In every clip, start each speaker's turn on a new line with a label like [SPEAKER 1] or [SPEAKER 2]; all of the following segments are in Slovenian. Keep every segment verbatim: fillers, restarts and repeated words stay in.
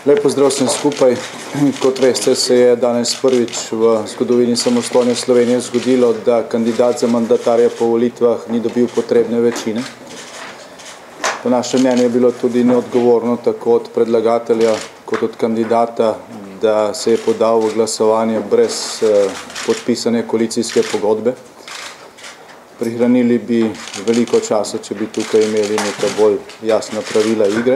[SPEAKER 1] Lep pozdrav vsem skupaj. Kot veste, se je danes prvič v zgodovini samostojne Slovenije zgodilo, da kandidat za mandatarja po volitvah ni dobil potrebne večine. Po našem mnenju je bilo tudi neodgovorno tako od predlagatelja kot od kandidata, da se je podal v glasovanje brez eh, podpisane koalicijske pogodbe. Prihranili bi veliko časa, če bi tukaj imeli neka bolj jasna pravila igre.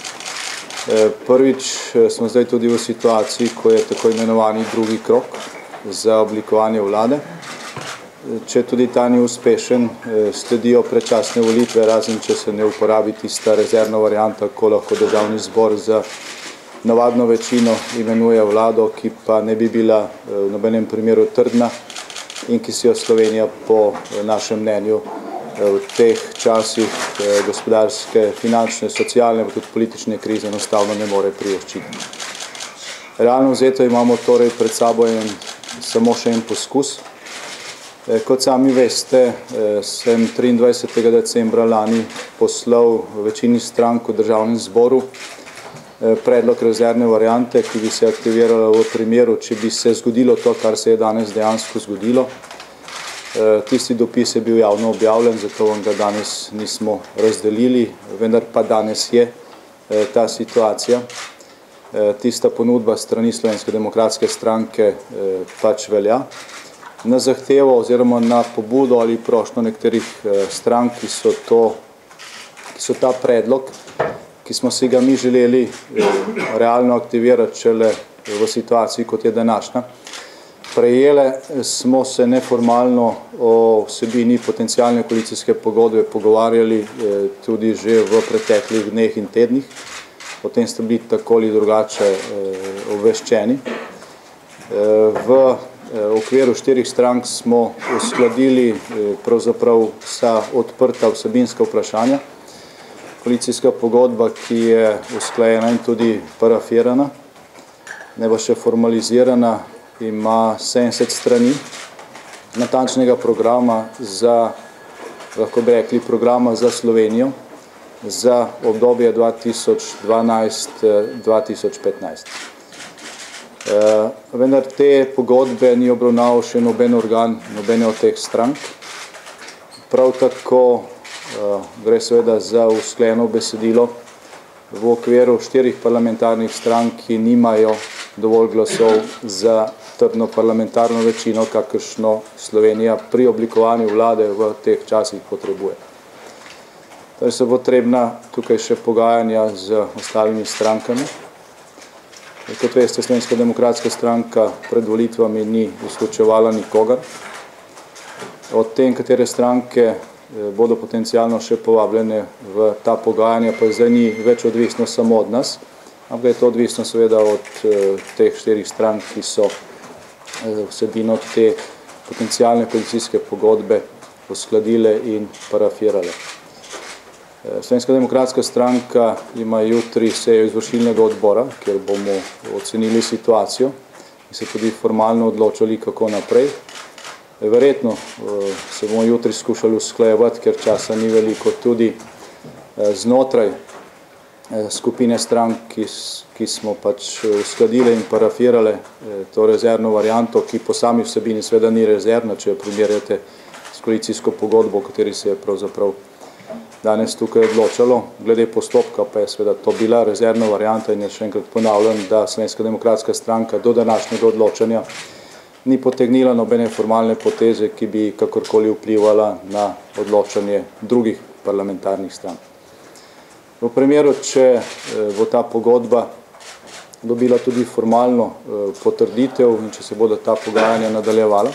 [SPEAKER 1] Prvič smo zdaj tudi v situaciji, ko je tako imenovani drugi krok za oblikovanje vlade. Če tudi ta ni uspešen, sledijo predčasne volitve, razen če se ne uporabi tista rezervna varianta, ko lahko državni zbor za navadno večino imenuje vlado, ki pa ne bi bila v nobenem primeru trdna in ki si jo Slovenija po našem mnenju v teh časih gospodarske, finančne, socialne in tudi politične krize enostavno ne more privoščiti. Realno vzeto imamo torej pred sabo en, samo še en poskus. Kot sami veste, sem triindvajsetega decembra lani poslal večini strank v državnem zboru predlog rezervne variante, ki bi se aktivirala v primeru, če bi se zgodilo to, kar se je danes dejansko zgodilo. Tisti dopis je bil javno objavljen, zato vam ga danes nismo razdelili, vendar pa danes je ta situacija. Tista ponudba strani Slovenske demokratske stranke pač velja. Na zahtevo oziroma na pobudo ali prošnjo nekaterih strank, ki so, to, ki so ta predlog, ki smo si ga mi želeli realno aktivirati šele v situaciji, kot je današnja, prejele, smo se neformalno o vsebini potencialne koalicijske pogodbe pogovarjali tudi že v preteklih dneh in tednih. O tem ste bili tako ali drugače obveščeni. V okviru štirih strank smo uskladili pravzaprav vsa odprta vsebinska vprašanja. Koalicijska pogodba, ki je usklajena in tudi parafirana, ne bo še formalizirana, ima sedemdeset strani natančnega programa za, lahko bi rekli, programa za Slovenijo za obdobje dva tisoč dvanajst do dva tisoč petnajst. Vendar te pogodbe ni obravnaval še noben organ, nobene od teh strank. Prav tako gre seveda za usklajeno besedilo v okviru štirih parlamentarnih strank, ki nimajo dovolj glasov za trdno parlamentarno večino, kakršno Slovenija pri oblikovanju vlade v teh časih potrebuje. Torej so potrebna tukaj še pogajanja z ostalimi strankami. Kot veste, Slovenska demokratska stranka pred volitvami ni izključevala nikogar. Od tem, katere stranke bodo potencialno še povabljene v ta pogajanja, pa zdaj ni več odvisno samo od nas, ampak je to odvisno seveda od teh štirih strank, ki so vsebino te potencialne koalicijske pogodbe uskladile in parafirale. Slovenska demokratska stranka ima jutri sejo izvršilnega odbora, kjer bomo ocenili situacijo in se tudi formalno odločili, kako naprej. Verjetno se bomo jutri skušali usklajevati, ker časa ni veliko, tudi znotraj skupine strank, ki, ki smo pač uskladile in parafirale to rezervno varianto, ki po sami vsebini seveda ni rezervna, če jo primerjate s koalicijsko pogodbo, o kateri se je pravzaprav danes tukaj odločalo. Glede postopka pa je seveda to bila rezervna varianta in je še enkrat ponavljam, da Slovenska demokratska stranka do današnjega odločanja ni potegnila nobene formalne poteze, ki bi kakorkoli vplivala na odločanje drugih parlamentarnih strank. V primeru, če bo ta pogodba dobila tudi formalno potrditev in če se bodo ta pogajanja nadaljevala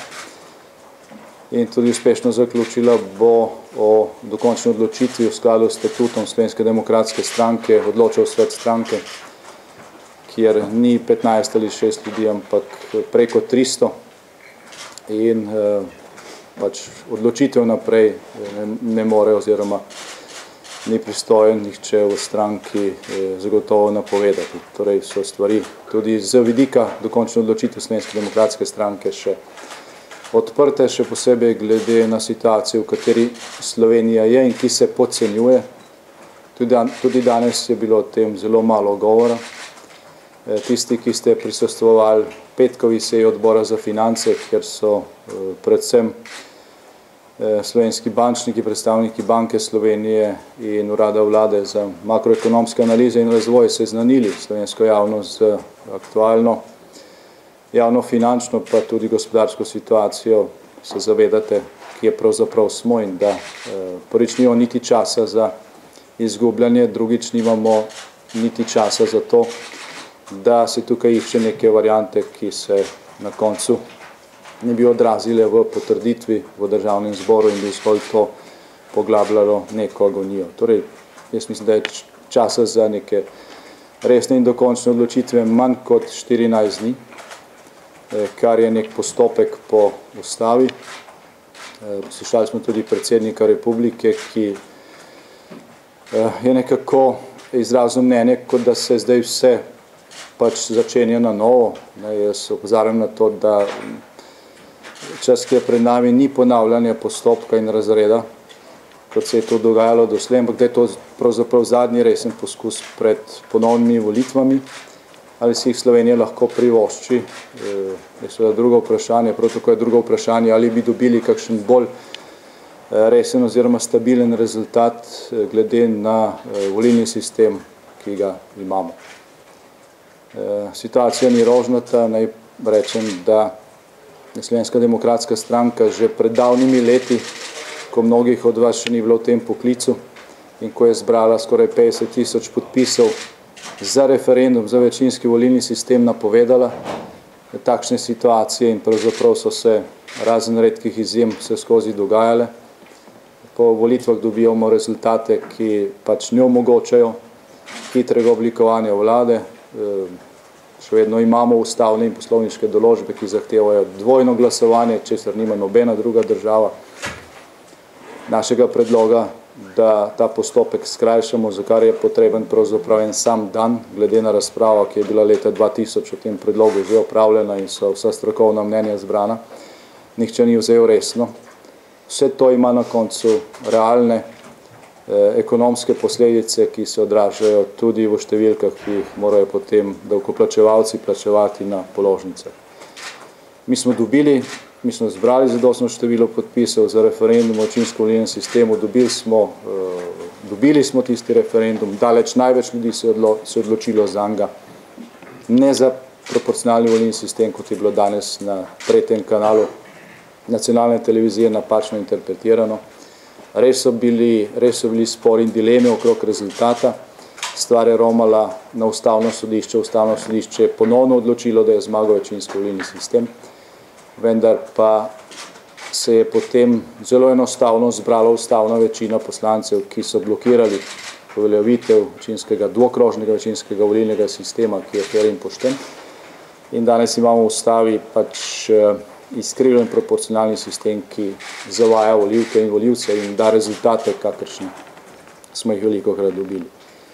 [SPEAKER 1] in tudi uspešno zaključila, bo o dokončni odločitvi v skladu s statutom Slovenske demokratske stranke odločal svet stranke, kjer ni petnajst ali šest ljudi, ampak preko tristo in pač odločitev naprej ne more oziroma ni pristojen nihče v stranki zagotovo napovedati. Torej so stvari tudi z vidika dokončne odločitve Slovenske demokratske stranke še odprte, še posebej glede na situacijo, v kateri Slovenija je in ki se podcenjuje. Tudi, dan, tudi danes je bilo o tem zelo malo govora. Tisti, ki ste prisostvovali petkovi seji odbora za finance, kjer so predvsem slovenski bančniki, predstavniki Banke Slovenije in Urada vlade za makroekonomske analize in razvoj seznanili slovensko javnost z aktualno javnofinančno pa tudi gospodarsko situacijo, se zavedate, kje pravzaprav smo in da prvič nimamo niti časa za izgubljanje, drugič nimamo niti časa za to, da se tukaj išče neke variante, ki se na koncu ne bi odrazile v potrditvi v državnem zboru in bi zgolj to poglabljalo neko agonijo. Torej, jaz mislim, da je časa za neke resne in dokončne odločitve manj kot štirinajst dni, kar je nek postopek po ustavi. Poslušali smo tudi predsednika republike, ki je nekako izrazil mnenje, kot da se zdaj vse pač začenja na novo. Jaz opozarjam na to, da čas, ki je pred nami, ni ponavljanje postopka in razreda, kot se je to dogajalo doslej, ampak da je to pravzaprav zadnji resen poskus pred ponovnimi volitvami, ali si jih Slovenija lahko privošči. Je seveda drugo vprašanje, prav tako je drugo vprašanje, ali bi dobili kakšen bolj resen oziroma stabilen rezultat glede na volilni sistem, ki ga imamo. Situacija ni rožnata, naj rečem, da je Slovenska demokratska stranka že pred davnimi leti, ko mnogih od vas še ni bilo v tem poklicu in ko je zbrala skoraj petdeset tisoč podpisov za referendum, za večinski volilni sistem, napovedala takšne situacije in pravzaprav so se razen redkih izjem vse skozi dogajale. Po volitvah dobivamo rezultate, ki pač ne omogočajo hitrega oblikovanja vlade. Še vedno imamo ustavne in poslovniške določbe, ki zahtevajo dvojno glasovanje, česar nima nobena druga država. Našega predloga, da ta postopek skrajšamo, za kar je potreben pravzaprav en sam dan, glede na razpravo, ki je bila leta dva tisoč o tem predlogu že opravljena in so vsa strokovna mnenja zbrana, nihče ni vzel resno. Vse to ima na koncu realne ekonomske posledice, ki se odražajo tudi v številkah, ki jih morajo potem davkoplačevalci plačevati na položnicah. Mi smo dobili, mi smo zbrali zadostno število podpisov za referendum o večinskem volilnem sistemu, dobili smo, dobili smo tisti referendum, daleč največ ljudi se je odločilo zanj, ne za proporcionalni volilni sistem, kot je bilo danes na tretjem kanalu nacionalne televizije napačno interpretirano. Res so bili, res so bili spori in dileme okrog rezultata. Stvar je romala na ustavno sodišče. Ustavno sodišče je ponovno odločilo, da je zmagal večinski volilni sistem, vendar pa se je potem zelo enostavno zbrala ustavna večina poslancev, ki so blokirali uveljavitev večinskega, dvokrožnega večinskega volilnega sistema, ki je fer in pošten. In danes imamo v ustavi pač izkrivljen proporcionalni sistem, ki zavaja volivke in volivce in da rezultate, kakršne smo jih velikokrat dobili.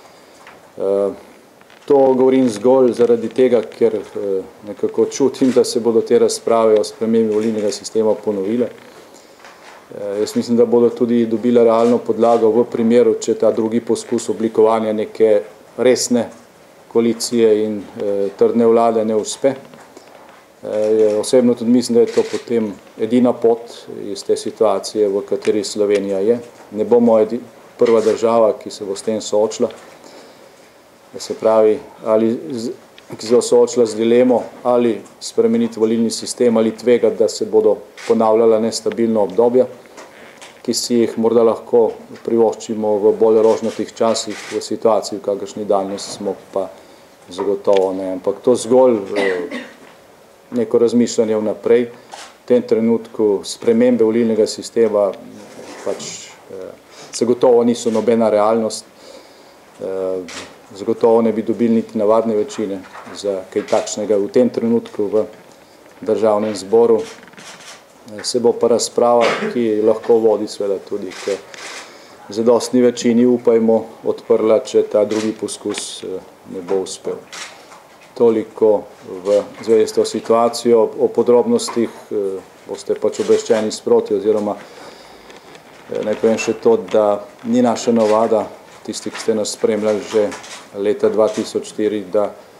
[SPEAKER 1] To govorim zgolj zaradi tega, ker nekako čutim, da se bodo te razprave o spremembi volilnega sistema ponovile. Jaz mislim, da bodo tudi dobile realno podlago v primeru, če ta drugi poskus oblikovanja neke resne koalicije in trdne vlade ne uspe. Osebno tudi mislim, da je to potem edina pot iz te situacije, v kateri Slovenija je. Ne bomo prva država, ki se bo s tem soočila. Se pravi, ali ki se bo soočila z dilemo, ali spremeniti volilni sistem, ali tvegati, da se bodo ponavljala nestabilna obdobja, ki si jih morda lahko privoščimo v bolj rožnatih časih, v situaciji, v kakršni danes smo, pa zagotovo ne. Ampak to zgolj neko razmišljanje vnaprej. V tem trenutku spremembe volilnega sistema pač zagotovo niso nobena realnost. Zagotovo ne bi dobili niti navadne večine za kaj takšnega v tem trenutku v državnem zboru. Se bo pa razprava, ki lahko vodi seveda tudi k zadostni večini, upajmo, odprla, če ta drugi poskus ne bo uspel. Toliko v zvezi s to situacijo. O podrobnostih boste pač obveščeni sproti, oziroma naj povem še to, da ni naša navada, tisti, ki ste nas spremljali že leta dva tisoč štiri, da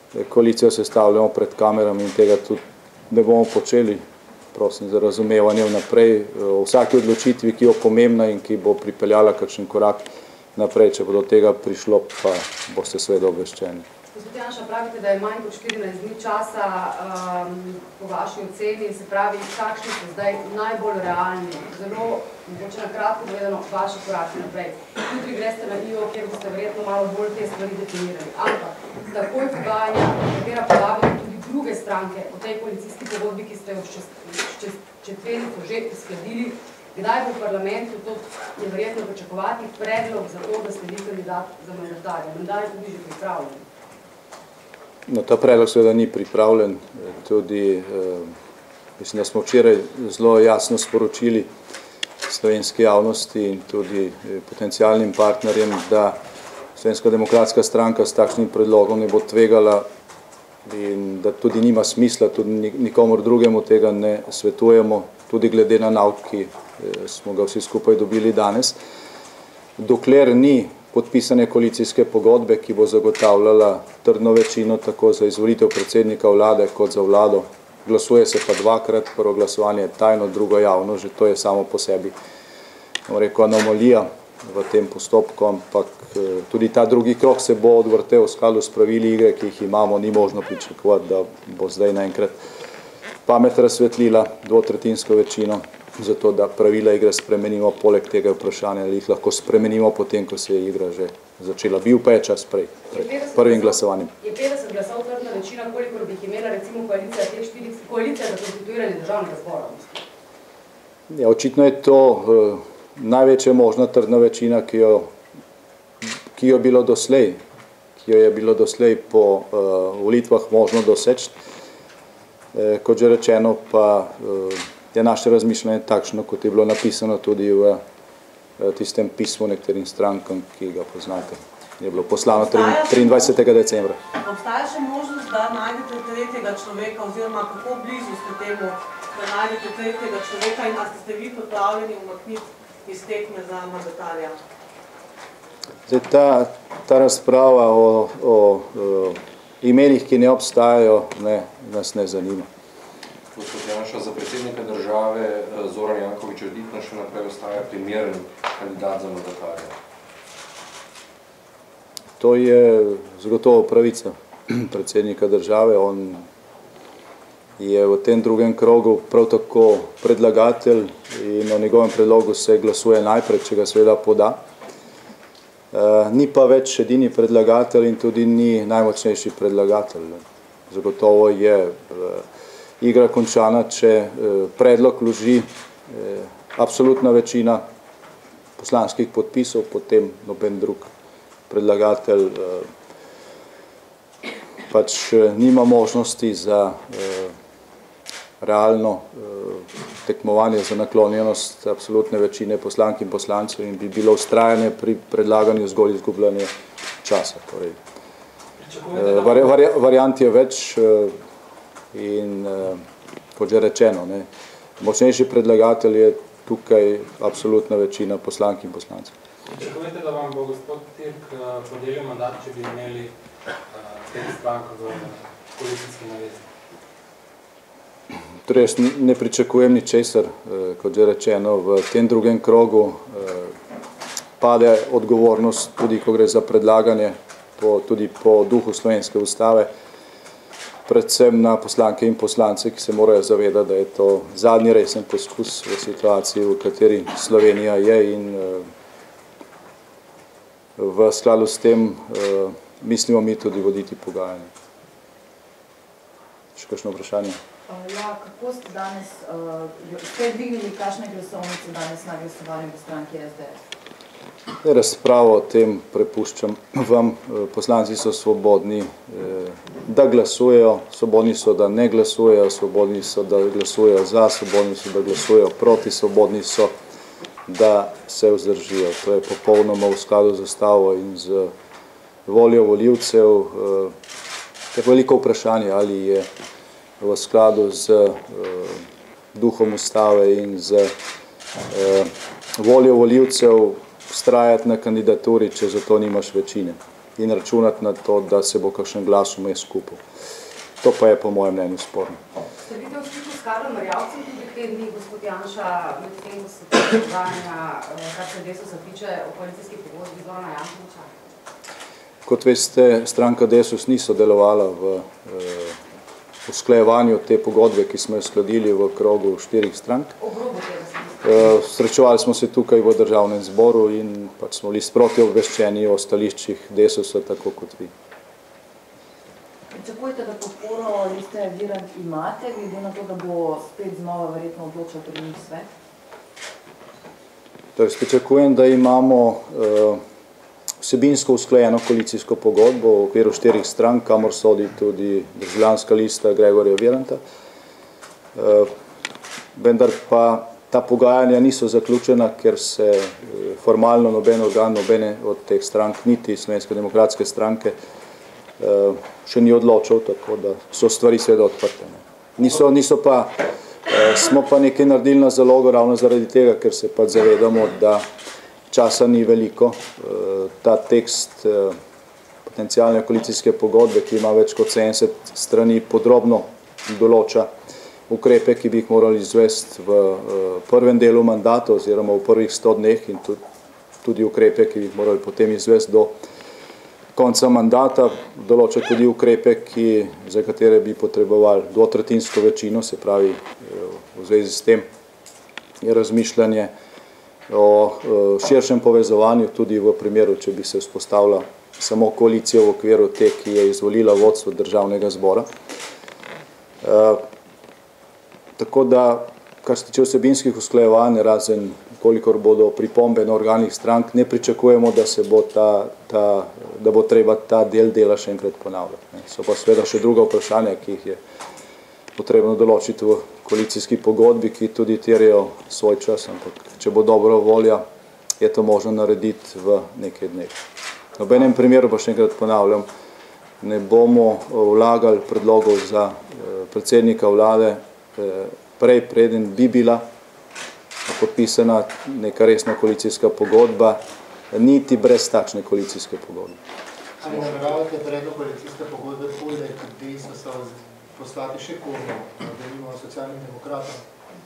[SPEAKER 1] koalicijo sestavljamo pred kamerami in tega tudi ne bomo počeli. Prosim za razumevanje vnaprej. O vsaki odločitvi, ki je pomembna in ki bo pripeljala kakšen korak naprej, če bo do tega prišlo, pa boste seveda obveščeni.
[SPEAKER 2] Gospod Janša, pravite, da je manj kot štirinajst dni časa um, po vaši oceni, se pravi, kakšni so zdaj najbolj realni, zelo, mogoče na kratko povedano, vaši koraki naprej. Jutri greste na I O, kjer boste verjetno malo bolj te stvari definirali. Ampak takoj pogajanja, katera podavijo tudi druge stranke o tej koalicijski pogodbi, ki ste jo čez četverico že uskladili, kdaj bo v parlamentu, to je verjetno pričakovati, predlog za to, da ste vi kandidat za mandatarja. Menda je tudi že pripravljen.
[SPEAKER 1] No, ta predlog seveda ni pripravljen. Tudi, eh, mislim, da smo včeraj zelo jasno sporočili slovenski javnosti in tudi eh, potencialnim partnerjem, da Slovenska demokratska stranka s takšnim predlogom ne bo tvegala in da tudi nima smisla, tudi nikomor drugemu tega ne svetujemo, tudi glede na nauk, ki eh, smo ga vsi skupaj dobili danes. Dokler ni podpisane koalicijske pogodbe, ki bo zagotavljala trdno večino tako za izvolitev predsednika vlade kot za vlado. Glasuje se pa dvakrat, prvo glasovanje je tajno, drugo javno, že to je samo po sebi, bom rekel, anomalija v tem postopku, ampak tudi ta drugi krog se bo odvrtel v skladu s pravili igre, ki jih imamo, ni možno pričakovati, da bo zdaj naenkrat pamet razsvetlila dvotretjinsko večino, zato da pravila igre spremenimo, poleg tega vprašanja, ali jih lahko spremenimo potem, ko se je igra že začela. Bil pa je čas prej, pred prvim glasovanjem.
[SPEAKER 2] Je petdeset glasov trdna večina, kolikor bi jih imela recimo koalicija teh štirih, koalicija za konstituiranje državnega zbora?
[SPEAKER 1] Ja, očitno je to uh, največja možna trdna večina, ki jo, ki jo bilo doslej, ki jo je bilo doslej po uh, volitvah možno doseči. Eh, kot že rečeno, pa uh, je naše razmišljanje takšno, kot je bilo napisano tudi v tistem pismu nekaterim strankam, ki ga poznate. Je bilo poslano triindvajsetega decembra.
[SPEAKER 3] Obstaja še možnost, da najdete tretjega človeka, oziroma kako blizu ste temu, da najdete tretjega človeka in da ste vi pripravljeni umakniti iz tekme za mandatarja?
[SPEAKER 1] Zdaj, ta, ta razprava o, o, o imenih, ki ne obstajajo, ne, nas ne zanima.
[SPEAKER 4] Gospod Janša, za predsednika države Zoran Janković očitno še naprej ostaja primeren kandidat za mandatarja.
[SPEAKER 1] To je zagotovo pravica predsednika države. On je v tem drugem krogu prav tako predlagatelj in o njegovem predlogu se glasuje najprej, če ga seveda poda. Ni pa več edini predlagatelj in tudi ni najmočnejši predlagatelj. Zagotovo je igra končana, če predlog vloži absolutna večina poslanskih podpisov, potem noben drug predlagatelj pač nima možnosti za realno tekmovanje za naklonjenost absolutne večine poslank in poslancev in bi bilo vztrajanje pri predlaganju zgolj izgubljanje časa. Torej, vari, vari, variant je več, in kot že rečeno, ne, močnejši predlagatelj je tukaj absolutna večina poslank in poslancev.
[SPEAKER 5] Pričakujete, da vam bo gospod Tirk podelil mandat, če bi imeli pet strank v koalicijski navezi?
[SPEAKER 1] Torej, jaz ne pričakujem ničesar, kot že rečeno, v tem drugem krogu pade odgovornost, tudi ko gre za predlaganje, po, tudi po duhu slovenske ustave, predvsem na poslanke in poslance, ki se morajo zavedati, da je to zadnji resen poskus v situaciji, v kateri Slovenija je in v skladu s tem mislimo mi tudi voditi pogajanje. Še kakšno vprašanje?
[SPEAKER 6] Ja, kako ste danes, ste dvignili kakšne glasovnice danes na glasovanju v stranki S D S?
[SPEAKER 1] Razpravo o tem prepuščam vam. Poslanci so svobodni, da glasujejo, svobodni so, da ne glasujejo, svobodni so, da glasujejo za, svobodni so, da glasujejo proti, svobodni so, da se vzdržijo. To je popolnoma v skladu z ustavo in z voljo volivcev. Tako veliko vprašanje, ali je v skladu z duhom ustave in z voljo volivcev vztrajati na kandidaturi, če za to nimaš večine. in računati na to, da se bo kakšen glas vmes skupil. To pa je po mojem mnenju sporno.
[SPEAKER 2] Ste videli v stiku s Karlom Marjavcem tudi te dni, gospod Janša, med tem, ko se to dogajanja, kar se Desusa tiče, o koalicijski pogodbi Zorana Jankovića?
[SPEAKER 1] Kot veste, stranka Desus ni sodelovala v eh, usklajevanju te pogodbe, ki smo jo skladili v krogu štirih strank.
[SPEAKER 2] Obrobo tega sem
[SPEAKER 1] eh, Srečevali smo se tukaj v državnem zboru in pač smo bili sproti obveščeni o stališčih Desusa, tako kot vi.
[SPEAKER 6] Pričakujete, da podporo Liste Virant imate, glede na to, da bo spet znova verjetno odločal pri njih svet?
[SPEAKER 1] Torej, pričakujem, da imamo uh, vsebinsko usklajeno koalicijsko pogodbo v okviru štirih strank, kamor sodi tudi Državljanska lista Gregorja Viranta. Uh, vendar pa ta pogajanja niso zaključena, ker se uh, formalno noben organ, nobene od teh strank, niti Slovenske demokratske stranke, uh, še ni odločil, tako da so stvari seveda odprte. Ne. Niso, niso pa, uh, smo pa nekaj naredili na zalogo ravno zaradi tega, ker se pa zavedamo, da časa ni veliko. Uh, ta tekst uh, potencialne koalicijske pogodbe, ki ima več kot sedemdeset strani, podrobno določa ukrepe, ki bi jih morali izvesti v uh, prvem delu mandata oziroma v prvih sto dneh in tudi, tudi ukrepe, ki bi jih morali potem izvesti do konca mandata, določa tudi ukrepe, ki, za katere bi potrebovali dvotretjinsko večino, se pravi v zvezi s tem je razmišljanje o širšem povezovanju tudi v primeru, če bi se vzpostavila samo koalicija v okviru te, ki je izvolila vodstvo državnega zbora. E, tako da, kar se tiče vsebinskih usklajevanj, razen kolikor bodo pripombe na organih strank, ne pričakujemo, da se bo ta, ta, da bo treba ta del dela še enkrat ponavljati. So pa seveda še druga vprašanja, ki jih je potrebno določiti v koalicijski pogodbi, ki tudi terjajo svoj čas, ampak če bo dobra volja, je to možno narediti v nekaj dneh. V nobenem primeru, pa še enkrat ponavljam, ne bomo vlagali predlogov za predsednika vlade prej, preden bi bila podpisana neka resna koalicijska pogodba, niti brez takšne koalicijske pogodbe.
[SPEAKER 7] Ali nameravate predlog koalicijske pogodbe poleg Desusa poslati še komu, da imamo Socialnim demokratom?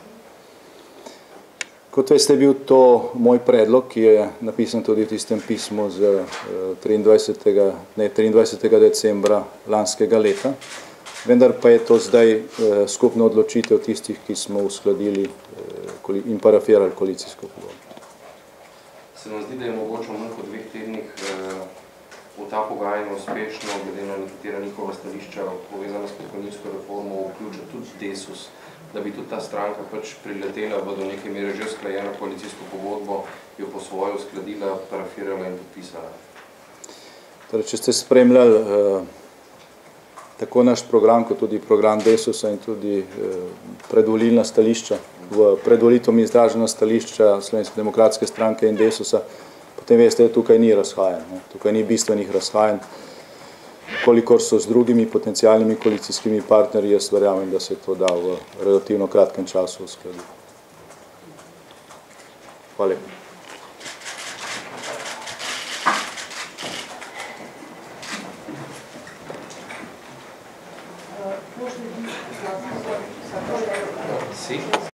[SPEAKER 1] Kot veste, je bil to moj predlog, ki je napisan tudi v tistem pismu z triindvajsetega, ne, triindvajsetega decembra lanskega leta. Vendar pa je to zdaj eh, skupna odločitev tistih, ki smo uskladili eh, in parafirali koalicijsko pogodbo.
[SPEAKER 4] Se nam zdi, da je mogoče v manj kot dveh tednih eh, v ta pogajanja uspešno, glede na nekatera njihova stališča povezana s pokojninsko reformo, vključiti tudi Desus, da bi tudi ta stranka pač priletela v do neke mere že usklajeno koalicijsko pogodbo, jo po svojo uskladila, parafirala in podpisala.
[SPEAKER 1] Torej, če ste spremljali eh, tako naš program, kot tudi program Desusa in tudi eh, predvolilna stališča, v predvolitvom izražena stališča Slovenske demokratske stranke in Desusa, potem veste, da tukaj ni razhajanj, ne? Tukaj ni bistvenih razhajanj, kolikor so z drugimi potencialnimi koalicijskimi partnerji, jaz verjamem, da se to da v relativno kratkem času uskladiti. Hvala lepa.
[SPEAKER 4] Si?